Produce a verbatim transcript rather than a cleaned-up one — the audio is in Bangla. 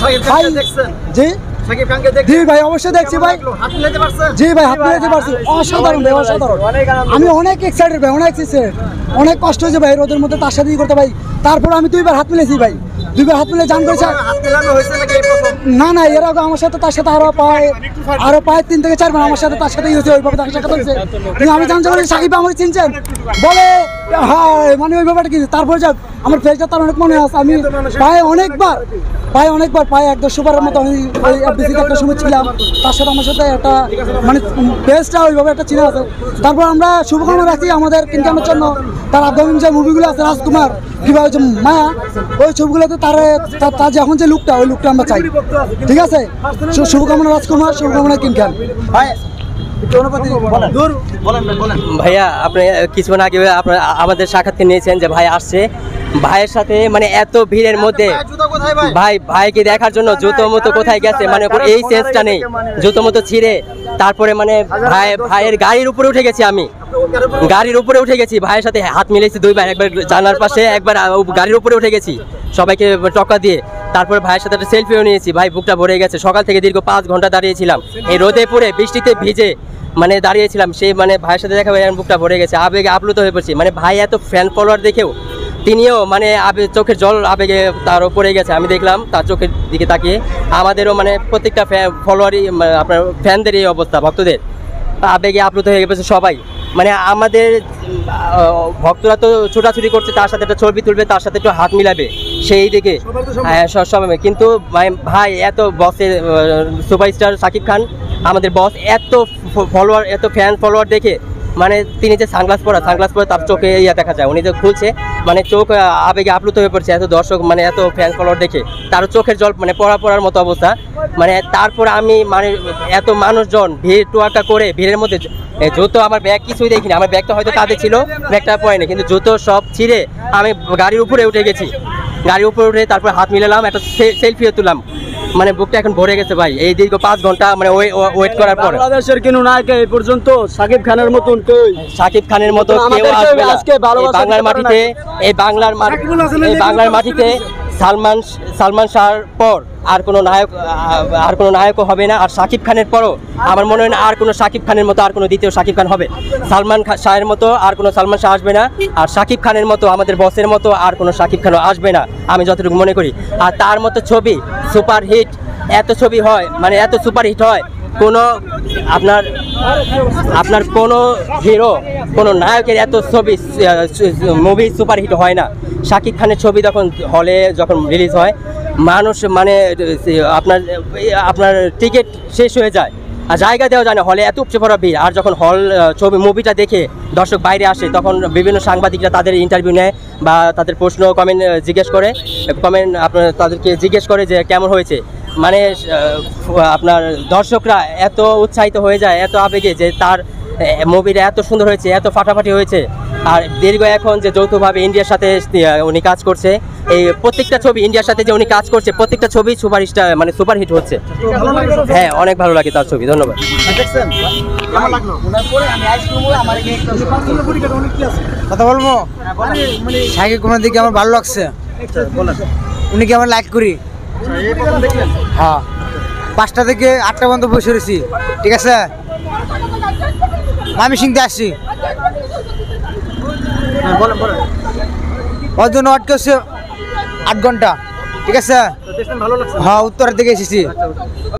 জি জি ভাই অবশ্যই দেখছি ভাই। জি ভাই হাত মিলাতে পারছি, অসাধারণ ভাই অসাধারণ। আমি অনেক এক্সাইটেড ভাই, অনেক এক্সাইটেড, অনেক কষ্ট হয়েছে ভাই রোদের মধ্যে তার সাথে করতে ভাই। তারপর আমি দুইবার হাত মিলেছি ভাই, দুইবার হাত মিলে জান করেছে। না না এর আগে আমার সাথে তার সাথে আরো পায় আরো পায় তিন থেকে চারবার আমার সাথে তার সাথেই হয়েছে, ওইভাবে তার সাথে হয়েছে। কিন্তু আমি জানতে পারি সাকিব আমাকে চিনছেন বলে হ্যাঁ মানে ওই ব্যাপারটা কি। তারপরে যাক আমার ফেসটা তার অনেক মনে আছে, আমি পায়ে অনেকবার পায়ে অনেকবার পায়ে একদম সুপারের মতো আমি ওই এফডিসিতে একটা সময় ছিলাম, তার সাথে আমার সাথে একটা মানে ফেসটা ওইভাবে একটা চিনা আছে। তারপর আমরা শুভকামনা রাখি আমাদের কিন্তু আমার জন্য তার আগামী যে মুভিগুলো আছে রাজকুমার কিংবা যে মায়া, ওই ছবিগুলোতে তার তার যে এখন যে লুকটা ওই লুকটা আমরা চাই। ঠিক আছে, শুভকামনা রাজকুমার, শুভকামনা কিং খান। ভাইয়া আপনি কিছুক্ষণ আগে আপনার আমাদের সাক্ষাৎকে নিয়েছেন যে ভাই আসছে, ভাইয়ের সাথে মানে এত ভিড়ের মধ্যে ভাই ভাইকে দেখার জন্য জুতো মতো কোথায় গেছে মানে এই সেন্সটা নেই, জুতো মতো ছিঁড়ে তারপরে মানে ভাই ভাইয়ের গাড়ির উপরে উঠে গেছি, আমি গাড়ির উপরে উঠে গেছি, ভাইয়ের সাথে হাত মিলেছি দুইবার, একবার জানার পাশে একবার গাড়ির উপরে উঠে গেছি সবাইকে টক্কা দিয়ে। তারপরে ভাইয়ের সাথে একটা সেলফিও নিয়েছি, ভাই বুকটা ভরে গেছে। সকাল থেকে দীর্ঘ পাঁচ ঘন্টা দাঁড়িয়েছিলাম এই রোদে পুড়ে বৃষ্টিতে ভিজে মানে দাঁড়িয়েছিলাম, সেই মানে ভাইয়ের সাথে দেখা ভাই বুকটা ভরে গেছে, আবেগে আপ্লুত হয়ে পড়ছি। মানে ভাই এত ফ্যান ফলোয়ার দেখেও তিনিও মানে চোখের জল আবেগে তার পড়ে গেছে। আমি দেখলাম তার চোখের দিকে তাকিয়ে, আমাদেরও মানে প্রত্যেকটা ফলোয়ারই আপনার ফ্যানদের এই অবস্থা, ভক্তদের আবেগে আপ্লুত হয়ে গেছে সবাই। মানে আমাদের ভক্তরা তো ছোটাছুটি করছে, তার সাথে একটা ছবি তুলবে, তার সাথে একটু হাত মিলাবে সেই দিকে সবাই। কিন্তু ভাই এত বসের সুপারস্টার সাকিব খান আমাদের বস, এত ফলোয়ার এত ফ্যান ফলোয়ার দেখে মানে তিনি যে সানগ্লাস পরা সানগ্লাস পরে তার চোখে ইয়া দেখা যায়, উনি যে খুলছে মানে চোখ আবেগে আপ্লুত হয়ে পড়ছে এত দর্শক মানে এত ফ্যান ফলোয়ার দেখে, তার চোখের জল মানে পড়া পড়ার মতো অবস্থা। মানে তারপর আমি মানে এত মানুষজন ভিড় টোয়াকা করে ভিড়ের মধ্যে জুতো আমার ব্যাগ কিছুই দেখিনি, আমার ব্যাগটা হয়তো কাঁধে ছিল, ব্যাগটা পড়েনি, কিন্তু জুতো সব ছিঁড়ে আমি গাড়ির উপরে উঠে গেছি, গাড়ির উপরে উঠে তারপর হাত মিলালাম, একটা সেলফিও তুললাম। মানে বুকটা এখন ভরে গেছে ভাই এই দীর্ঘ পাঁচ ঘন্টা মানে ওয়েট করার পর। বাংলাদেশের কোনো নায়ক এই পর্যন্ত সাকিব খানের মতন কেউ সাকিব খানের মতো কেউ আসবে না বাংলার মাটিতে। এই বাংলার এই বাংলার মাটিতে সালমান সালমান শাহর পর আর কোনো নায়ক আর কোনো নায়কও হবে না। আর সাকিব খানের পরও আমার মনে হয় না আর কোনো সাকিব খানের মতো আর কোনো দ্বিতীয় সাকিব খান হবে। সালমান শাহের মতো আর কোনো সালমান শাহ আসবে না, আর সাকিব খানের মতো আমাদের বসের মতো আর কোনো সাকিব খানও আসবে না আমি যতটুকু মনে করি। আর তার মতো ছবি সুপার হিট, এত ছবি হয় মানে এত সুপার হিট হয়, কোনো আপনার আপনার কোনো হিরো কোনো নায়কের এত ছবি মুভি সুপার হিট হয় না। শাকিব খানের ছবি যখন হলে যখন রিলিজ হয় মানুষ মানে আপনার আপনার টিকিট শেষ হয়ে যায় আর জায়গা দেওয়া যায় না, হলে এত উপচে পড়া ভিড়। আর যখন হল ছবি মুভিটা দেখে দর্শক বাইরে আসে তখন বিভিন্ন সাংবাদিকরা তাদের ইন্টারভিউ নেয় বা তাদের প্রশ্ন কমেন্ট জিজ্ঞেস করে, কমেন্ট আপনার তাদেরকে জিজ্ঞেস করে যে কেমন হয়েছে। মানে আপনার দর্শকরা এত উৎসাহিত হয়ে যায় এত আবেগে যে তার মুভিটা এত সুন্দর হয়েছে, এত ফাটাফাটি হয়েছে। আর দীর্ঘ এখন যে যৌথভাবে ইন্ডিয়ার সাথে উনি কাজ করছে, এই প্রত্যেকটা ছবি ইন্ডিয়ার সাথে যে উনি কাজ করছে প্রত্যেকটা ছবি সুপারস্টার মানে সুপার হিট হচ্ছে। হ্যাঁ অনেক ভালো লাগে তার ছবি, ধন্যবাদ। কথা বলবো সাকিব খানের দিকে আমার ভালো লাগছে, উনি কি আমার লাইক করি। হ্যাঁ পাঁচটা থেকে আটটা পর্যন্ত বসে রয়েছি, ঠিক আছে। আমি সিংতে আসছি ওর জন্য আটকে হচ্ছে আট ঘন্টা, ঠিক আছে। হ্যাঁ উত্তরের দিকে এসেছি।